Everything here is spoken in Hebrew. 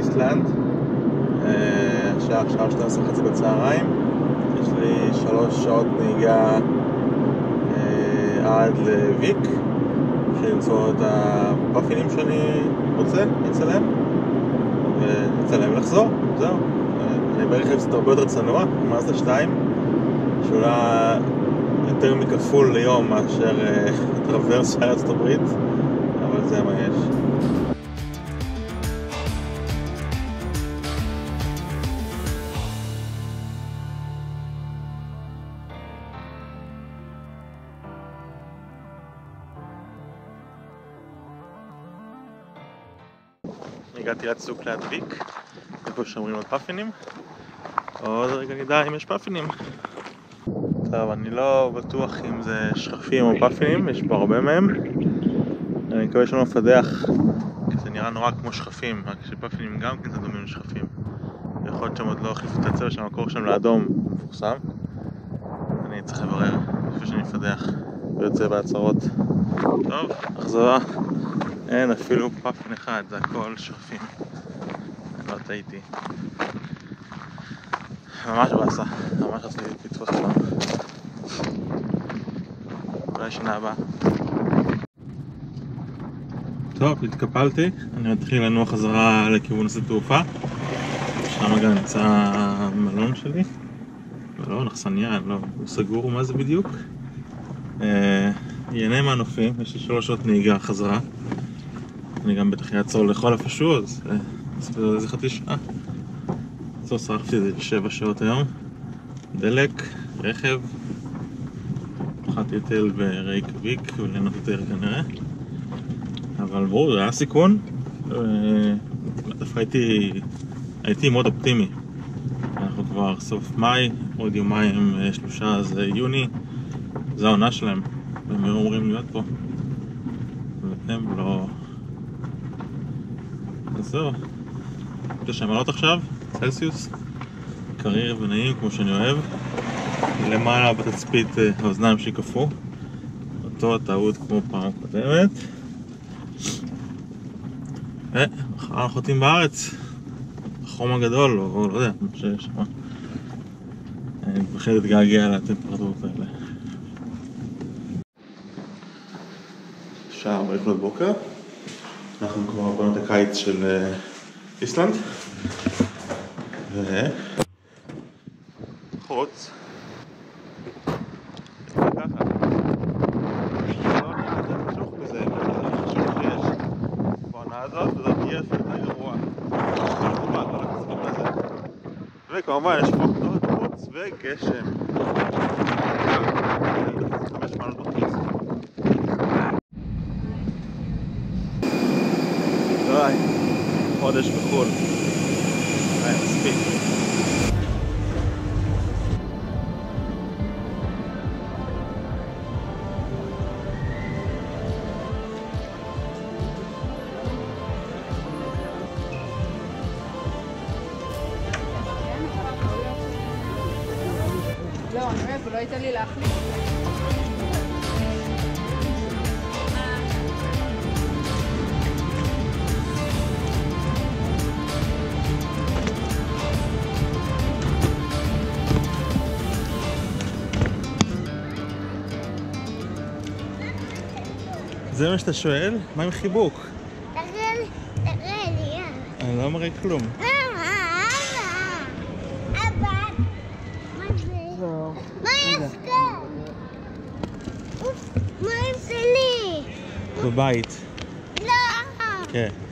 איסלנד. השעה 12:30 בצהריים. יש לי 3 שעות נהיגה עד לוויק, בשביל למצוא את הפאפינים שאני רוצה לצלם ולצלם ולחזור. זהו. אני ברכב קצת הרבה יותר צנוע, מאזדה 2, שעולה יותר מכפול ליום מאשר טרוורס של ארצות הברית, אבל זה מה יש. הגעתי לצוק ליד ויק, איפה שאומרים עוד פאפינים. עוד רגע נדע אם יש פאפינים. טוב, אני לא בטוח אם זה שכפים או פאפינים, יש פה הרבה מהם. אני מקווה שלא מפדח, כי זה נראה נורא כמו שכפים, רק שפאפינים גם כן זה דומים לשכפים. יכול להיות שהם עוד לא החליפו את הצבע שהמקור שם לאדום מפורסם. אני צריך לברר לפני שאני מפדח ויוצא בהצהרות. טוב, החזרה. אין אפילו פאפין אחד, זה הכל שכפים. אני לא טעיתי. ממש בעשה, ממש רציתי לתפוס אותם. אולי שנה הבאה. טוב, התקפלתי. אני מתחיל לנוע חזרה לכיוון שדה תעופה. שם גם נמצא המלון שלי. לא, נחסניה, לא, הוא סגור, מה זה בדיוק? ייהנה מהנופים, יש לי 3 שעות נהיגה חזרה. אני גם בטח יעצור לאכול איפשהו, אז נספר איזה חצי שעה. אז שרפתי את זה 7 שעות היום. דלק, רכב. אכלתי היטל ברייקוויק וליהנות יותר כנראה. אבל ברור, זה היה סיכון. דווקא הייתי מאוד אופטימי. אנחנו כבר סוף מאי, עוד יומיים 3 זה יוני. זה העונה שלהם. והם אומרים להיות פה. והם לא... אז זהו. יש שם עלות עכשיו, צלסיוס. קריר ונעים כמו שאני אוהב. למעלה בתצפית האוזניים שיקפו. אותו הטעות כמו פעם קודמת. מחר החוטים בארץ. החום הגדול, או לא יודע, מה שיש שם. אני מפחד להתגעגע לטמפרטורות האלה. שעה 4 לפנות בוקר. אנחנו כבר בעונת הקיץ של איסלנד. חוץ. ככה. לא נראה יותר חשוך מזה, אבל זה חשוך שיש. בעונה הזאת, וזאת תהיה יותר גרוע. וכמובן יש פה חוץ וגשם. 5 מעלות בחוץ. די, חודש בחול. מספיק. לא, אני אומרת, הוא לא ייתן לי להחליט. זה מה שאתה שואל? מה עם חיבוק? תראה לי, יאללה. אני לא מראה כלום. אבא, מה זה? מה יש כאן? מה עם שלי? בבית. לא. כן.